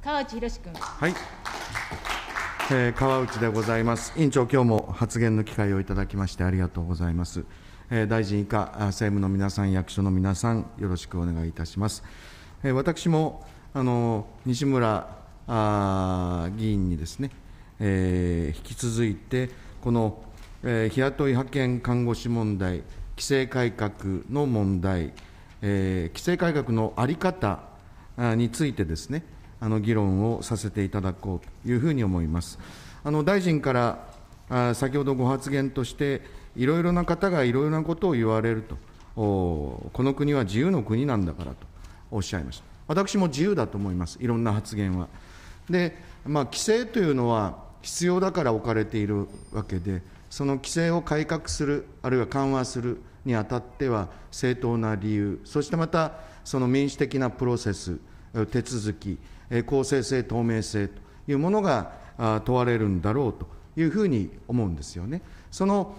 川内博君。 はい、川内でございます。委員長、今日も発言の機会をいただきましてありがとうございます。大臣以下、政務の皆さん、役所の皆さん、よろしくお願いいたします。私も西村議員にですね、引き続いて、この日雇い派遣看護師問題、規制改革の問題、規制改革の在り方についてですね、議論をさせていただこうというふうに思います。大臣から先ほどご発言として、いろいろな方がいろいろなことを言われると、この国は自由の国なんだからとおっしゃいました。私も自由だと思います、いろんな発言は。で、規制というのは必要だから置かれているわけで、その規制を改革する、あるいは緩和するにあたっては、正当な理由、そしてまた、その民主的なプロセス、手続き、公正性、透明性というものが問われるんだろうというふうに思うんですよね。その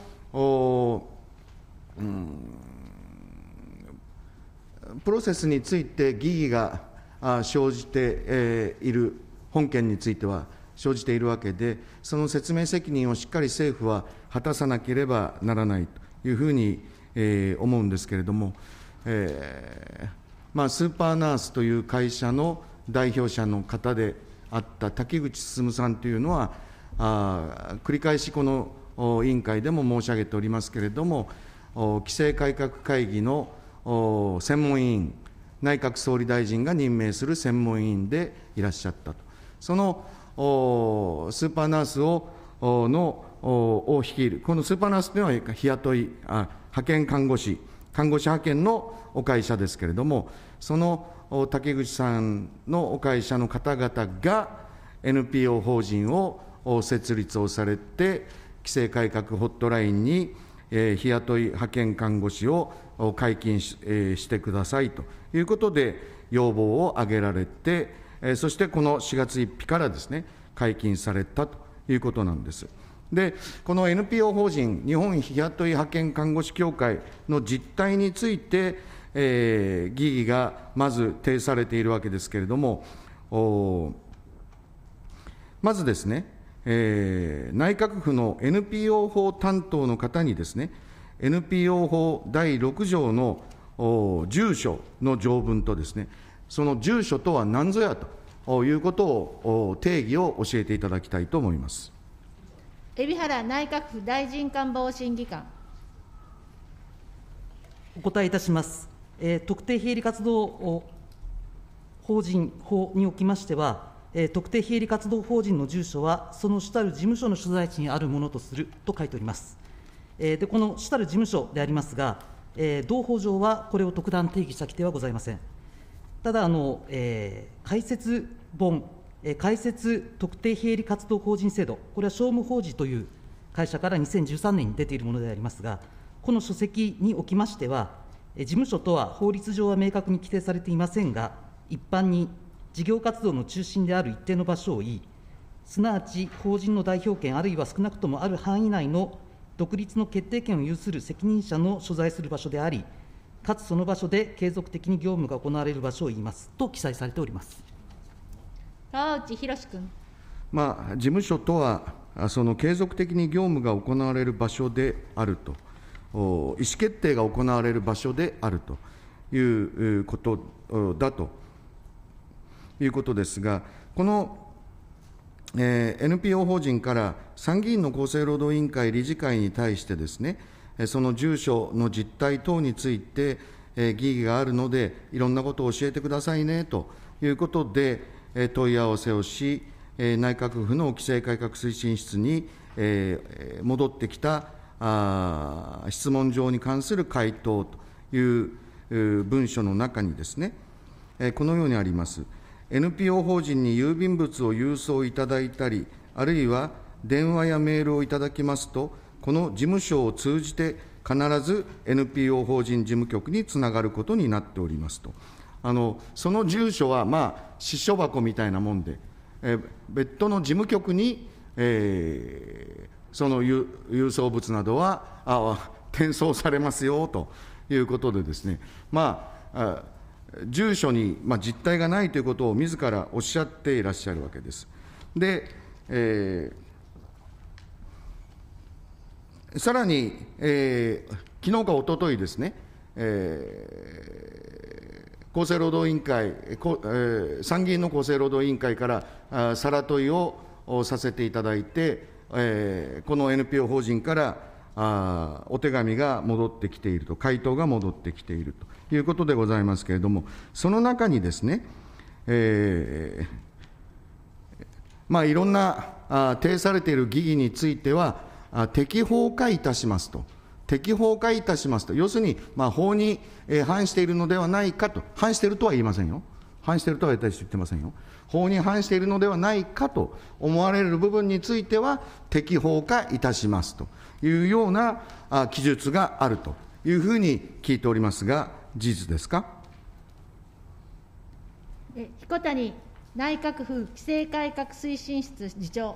プロセスについて疑義が生じている、本件については生じているわけで、その説明責任をしっかり政府は果たさなければならないというふうに思うんですけれども、スーパーナースという会社の代表者の方であった滝口進さんというのは、繰り返しこの委員会でも申し上げておりますけれども、規制改革会議の専門委員、内閣総理大臣が任命する専門委員でいらっしゃったと。そのスーパーナースを率いる、このスーパーナースというのは日雇い、派遣看護師派遣のお会社ですけれども、その竹口さんのお会社の方々が NPO 法人を設立をされて、規制改革ホットラインに日雇い派遣看護師を解禁してくださいということで要望を挙げられて、そしてこの4月1日からですね、解禁されたということなんです。で、この NPO 法人、日本日雇い派遣看護師協会の実態について、疑義がまず呈されているわけですけれども、まずですね、内閣府の NPO 法担当の方にですね、NPO 法第6条の住所の条文とですね、その住所とは何ぞやということを定義を教えていただきたいと思います。 海老原内閣府大臣官房審議官。 お答えいたします。特定非営利活動法人法におきましては、特定非営利活動法人の住所は、その主たる事務所の所在地にあるものとすると書いております。で、この主たる事務所でありますが、同法上はこれを特段定義した規定はございません。ただ、解説本、解説特定非営利活動法人制度、これは商務法人という会社から2013年に出ているものでありますが、この書籍におきましては、事務所とは法律上は明確に規定されていませんが、一般に事業活動の中心である一定の場所を言い、すなわち法人の代表権、あるいは少なくともある範囲内の独立の決定権を有する責任者の所在する場所であり、かつその場所で継続的に業務が行われる場所を言いますと記載されております。 川内博君。 事務所とは、その継続的に業務が行われる場所であると、意思決定が行われる場所であるということだということですが、この、NPO 法人から参議院の厚生労働委員会理事会に対してですね、その住所の実態等について、疑義があるので、いろんなことを教えてくださいねということで、問い合わせをし、内閣府の規制改革推進室に、戻ってきた質問状に関する回答という文書の中にですね、このようにあります。NPO 法人に郵便物を郵送いただいたり、あるいは電話やメールをいただきますと、この事務所を通じて必ず NPO 法人事務局につながることになっておりますと。その住所は、私書箱みたいなもんで、別途の事務局に、その郵送物などは転送されますよということでですね、 住所に、実態がないということを自らおっしゃっていらっしゃるわけです。で、さらに、昨日かおとといですね、厚生労働委員会、参議院の厚生労働委員会からさら問いをさせていただいて、この NPO 法人からお手紙が戻ってきていると、回答が戻ってきているということでございますけれども、その中にですね、いろんな呈されている疑義については、適法化いたしますと。適法化いたしますと、要するに、法に反しているのではないかと、反しているとは言いませんよ、反しているとは言ってませんよ、法に反しているのではないかと思われる部分については、適法化いたしますというような記述があるというふうに聞いておりますが、事実ですか。 彦谷内閣府規制改革推進室次長。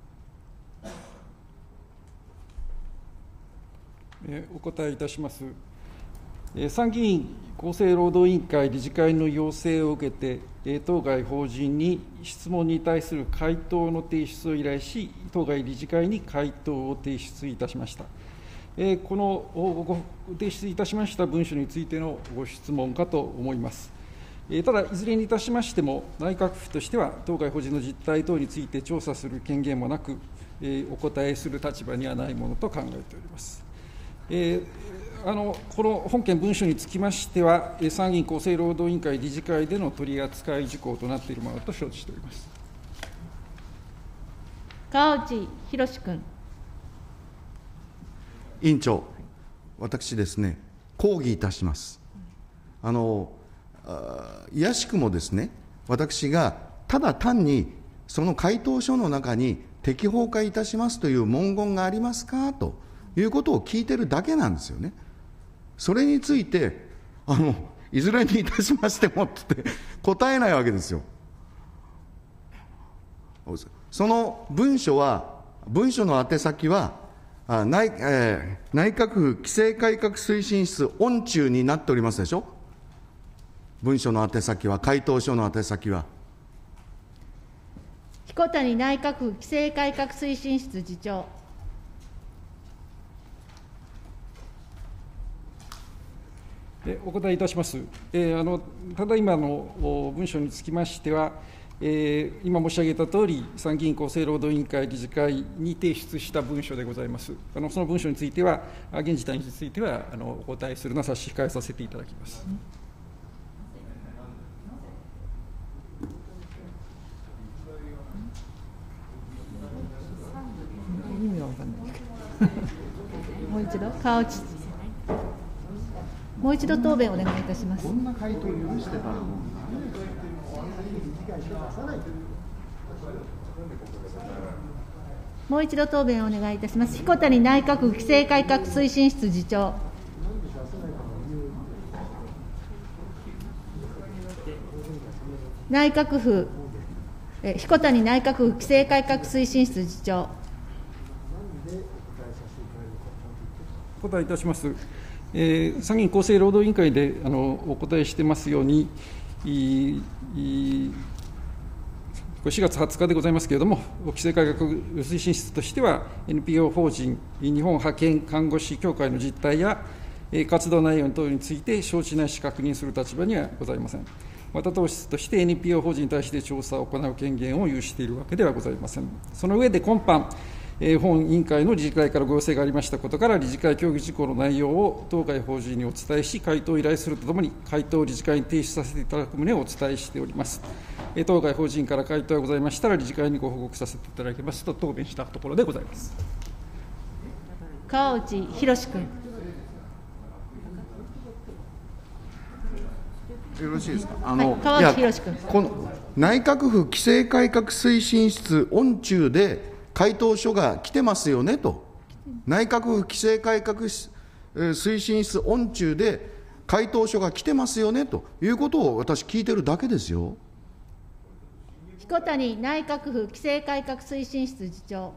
お答えいたします。参議院厚生労働委員会理事会の要請を受けて、当該法人に質問に対する回答の提出を依頼し、当該理事会に回答を提出いたしました。このご提出いたしました文書についてのご質問かと思います。ただ、いずれにいたしましても、内閣府としては、当該法人の実態等について調査する権限もなく、お答えする立場にはないものと考えております。この本件文書につきましては、参議院厚生労働委員会理事会での取り扱い事項となっているものと承知しております。 川内博君。 委員長、私ですね、抗議いたします。いやしくもですね、私がただ単にその回答書の中に適法化いたしますという文言がありますかということを聞いてるだけなんですよね。それについていずれにいたしましてもって答えないわけですよ。その文書の宛先は内閣府規制改革推進室御中になっておりますでしょ。文書の宛先は、回答書の宛先は。 彦谷内閣府規制改革推進室次長。 お答えいたします。ただいまの文書につきましては、今申し上げたとおり、参議院厚生労働委員会理事会に提出した文書でございます。その文書については、現時点についてはお答えするのは差し控えさせていただきます。 意味は分かんないもう一度、川内。もう一度答弁お願いいたします。こんな回答を許してたらもう一度答弁をお願いいたします。彦谷内閣府規制改革推進室次長。内閣府彦谷内閣府規制改革推進室次長。 お答えいたします。参議院厚生労働委員会でお答えしてますように、4月20日でございますけれども、規制改革推進室としては、NPO 法人日本派遣看護師協会の実態や活動内容等について承知ないし確認する立場にはございません。また、当室として NPO 法人に対して調査を行う権限を有しているわけではございません。その上で今般、本委員会の理事会からご要請がありましたことから、理事会協議事項の内容を当該法人にお伝えし、回答を依頼するとともに、回答を理事会に提出させていただく旨をお伝えしております。当該法人から回答がございましたら、理事会にご報告させていただきますと答弁したところでございます。 川内博君。 よろしいですか。 川内博君。 この内閣府規制改革推進室御中で回答書が来てますよねと、内閣府規制改革推進室御中で回答書が来てますよねということを私、聞いてるだけですよ。 彦谷内閣府規制改革推進室次長。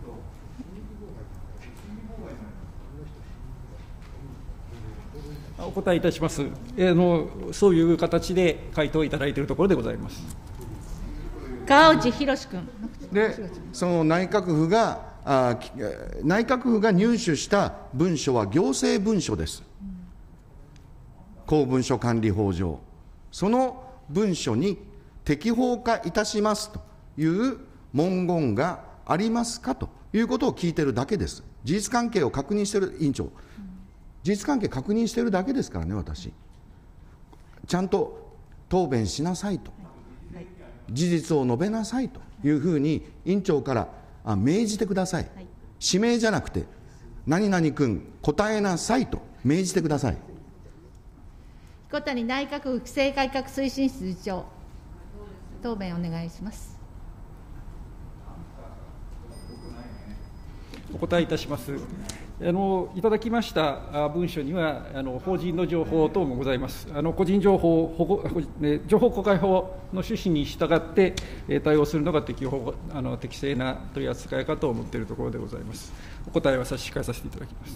お答えいたします。そういう形で回答いただいているところでございます。 川内博君。 で、その内閣府が入手した文書は行政文書です。公文書管理法上。その文書に適法化いたしますという文言がありますかということを聞いているだけです。事実関係を確認している委員長、事実関係確認しているだけですからね、私。ちゃんと答弁しなさいと、事実を述べなさいというふうに委員長から命じてください。指名じゃなくて、何々君、答えなさいと命じてください。 彦谷内閣府規制改革推進室次長、答弁お願いします。 お答えいたします。いただきました文書には、法人の情報等もございます。個人情報情報公開法の趣旨に従って対応するのが適正な取り扱いかと思っているところでございます。お答えは差し控えさせていただきます。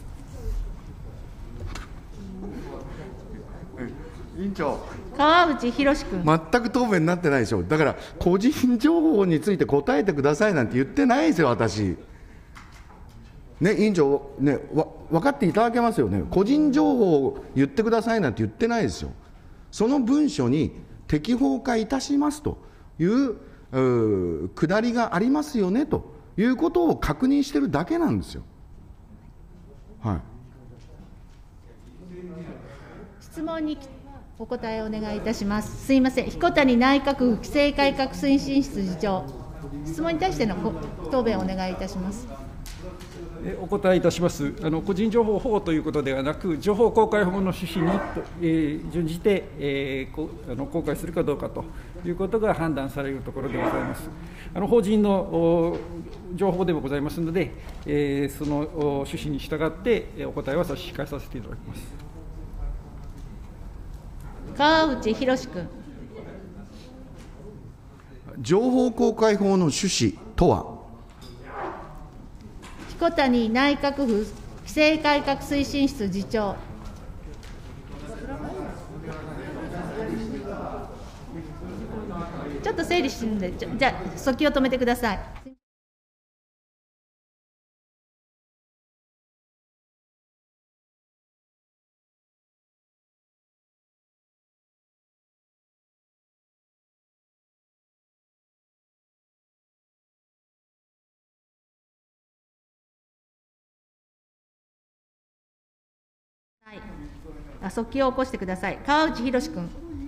委員長、 川内博君。 全く答弁になってないでしょ。だから、個人情報について答えてくださいなんて言ってないですよ、私。ね、委員長、ね、分かっていただけますよね。個人情報を言ってくださいなんて言ってないですよ。その文書に適法化いたしますというくだりがありますよねということを確認しているだけなんですよ。はい。 質問にお答えをお願いいたします。すみません、彦谷内閣府規制改革推進室次長、質問に対しての答弁をお願いいたします。 お答えいたします。個人情報保護ということではなく、情報公開法の趣旨に準じて、公開するかどうかということが判断されるところでございます。法人の情報でもございますので、その趣旨に従ってお答えは差し控えさせていただきます。 川内博君。 情報公開法の趣旨とは。 彦谷内閣府規制改革推進室次長。ちょっと整理してるんで、じゃあ、速記を止めてください。速記を起こしてください。川内博君。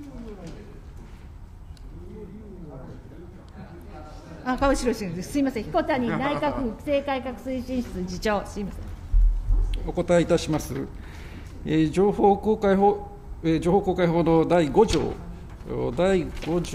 川内博君です。すみません。彦谷内閣府規制改革推進室次長。すみません。 お答えいたします。情報公開法の第5条、第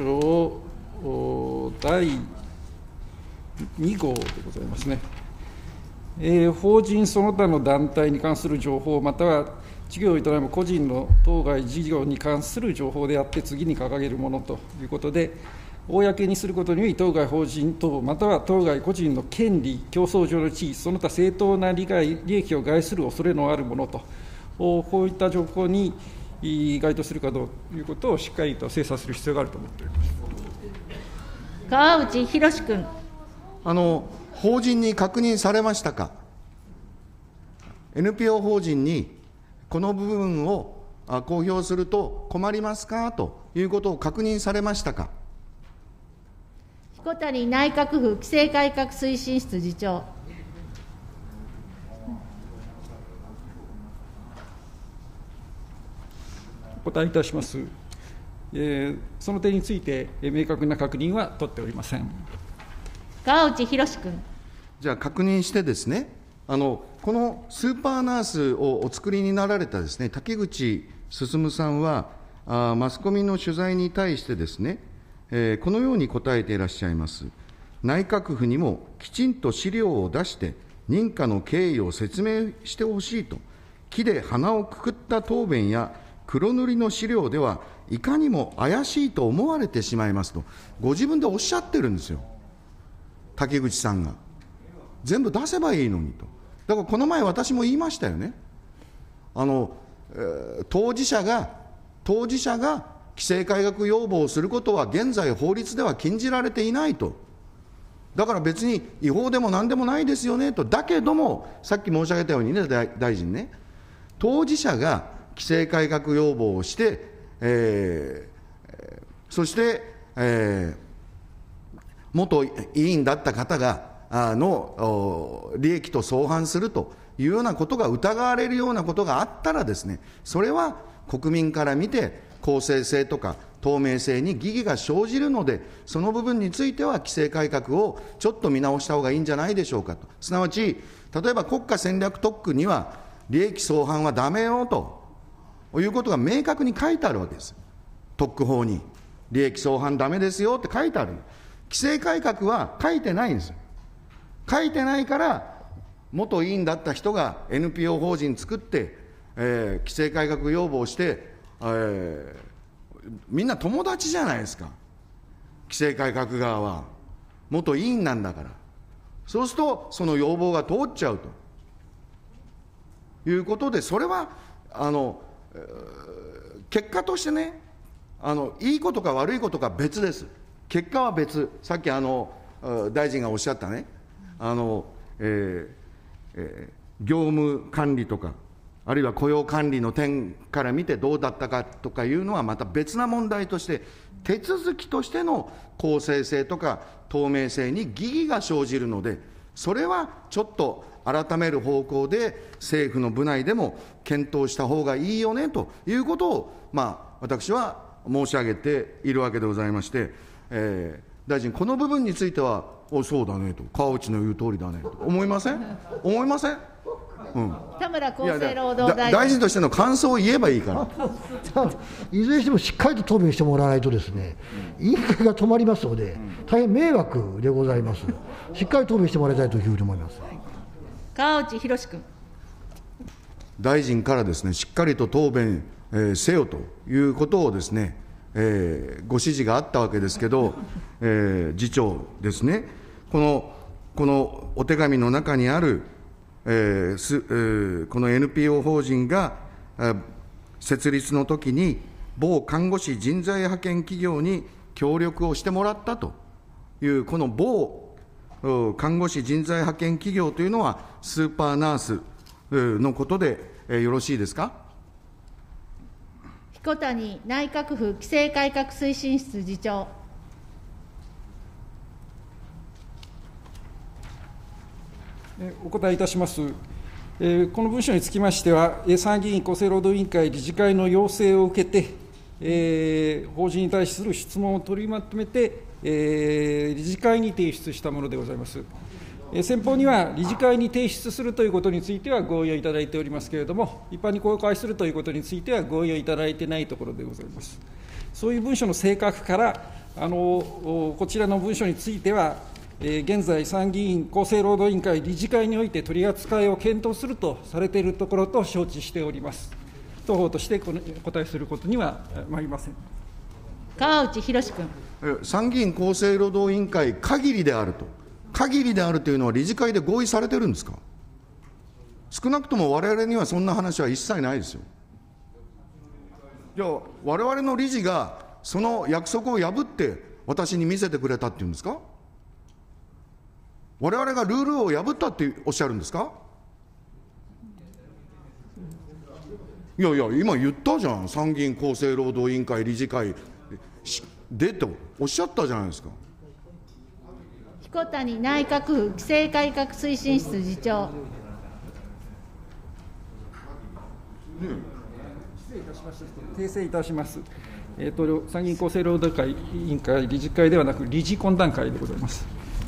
2号でございますね。法人その他の団体に関する情報、または事業を営む個人の当該事業に関する情報であって、次に掲げるものということで、公にすることにより、当該法人等、または当該個人の権利、競争上の地位、その他正当な利益を害する恐れのあるものと、こういった情報に該当するかどうということをしっかりと精査する必要があると思っております。 川内博君。 法人に確認されましたか。NPO 法人にこの部分を公表すると困りますかということを確認されましたか。 彦谷内閣府規制改革推進室次長。 お答えいたします。その点について明確な確認は取っておりません。 川内博君。 じゃあ確認してですね、このスーパーナースをお作りになられたですね、竹口進さんは、マスコミの取材に対してですね、このように答えていらっしゃいます。内閣府にもきちんと資料を出して、認可の経緯を説明してほしいと、木で鼻をくくった答弁や黒塗りの資料では、いかにも怪しいと思われてしまいますと、ご自分でおっしゃってるんですよ、竹口さんが。全部出せばいいのにと。だからこの前、私も言いましたよね。 当事者が規制改革要望をすることは現在法律では禁じられていないと。だから別に違法でもなんでもないですよねと。だけどもさっき申し上げたようにね、大臣ね、当事者が規制改革要望をして、そして、元委員だった方がの利益と相反するというようなことが疑われるようなことがあったらですね、それは国民から見て公正性とか透明性に疑義が生じるので、その部分については規制改革をちょっと見直した方がいいんじゃないでしょうかと。すなわち、例えば国家戦略特区には利益相反はだめよということが明確に書いてあるわけです。特区法に利益相反だめですよって書いてある。規制改革は書いてないんです。書いてないから、元委員だった人が NPO 法人作って、規制改革要望して、みんな友達じゃないですか、規制改革側は。元委員なんだから。そうすると、その要望が通っちゃうということで、それは結果としてね、いいことか悪いことか別です。結果は別。さっき大臣がおっしゃったね、業務管理とか、あるいは雇用管理の点から見てどうだったかとかいうのはまた別な問題として、手続きとしての公正性とか透明性に疑義が生じるので、それはちょっと改める方向で政府の部内でも検討した方がいいよねということを、私は申し上げているわけでございまして、大臣、この部分については、そうだねと、川内の言う通りだねと、思いません？思いません？ 田村厚生労働大臣。 大臣としての感想を言えばいいから。 いずれにしてもしっかりと答弁してもらわないとですね、委員会が止まりますので、大変迷惑でございます。しっかり答弁してもらいたいというふうに思います。 川内博君。 大臣からですね、しっかりと答弁、せよということをですね、ご指示があったわけですけど、次長ですね、このお手紙の中にある、この NPO 法人が設立の時に某看護師人材派遣企業に協力をしてもらったという、この某看護師人材派遣企業というのはスーパーナースのことでよろしいですか。 彦谷内閣府規制改革推進室次長。 お答えいたします。この文書につきましては、参議院厚生労働委員会理事会の要請を受けて、法人に対する質問を取りまとめて、理事会に提出したものでございます。先方には理事会に提出するということについては合意をいただいておりますけれども、一般に公開するということについては合意をいただいていないところでございます。そういう文書の性格から、こちらの文書については、現在、参議院厚生労働委員会理事会において取り扱いを検討するとされているところと承知しております。当方としてお答えすることにはまいりません。 川内博君。 参議院厚生労働委員会限りであると。限りであるというのは理事会で合意されてるんですか。少なくとも我々にはそんな話は一切ないですよ。じゃあ我々の理事がその約束を破って私に見せてくれたっていうんですか。我々がルールを破ったっておっしゃるんですか。いやいや、今言ったじゃん、参議院厚生労働委員会理事会でとおっしゃったじゃないですか。 彦谷内閣府規制改革推進室次長。 訂正いたします。参議院厚生労働委員会理事会ではなく、理事懇談会でございます。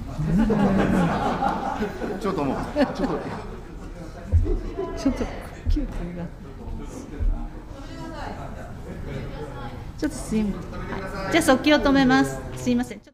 ちょっともう、 ちょっと休憩が。ちょっとすいません。じゃあ速記を止めます。すいません。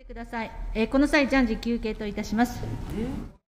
ください。この際、暫時休憩といたします。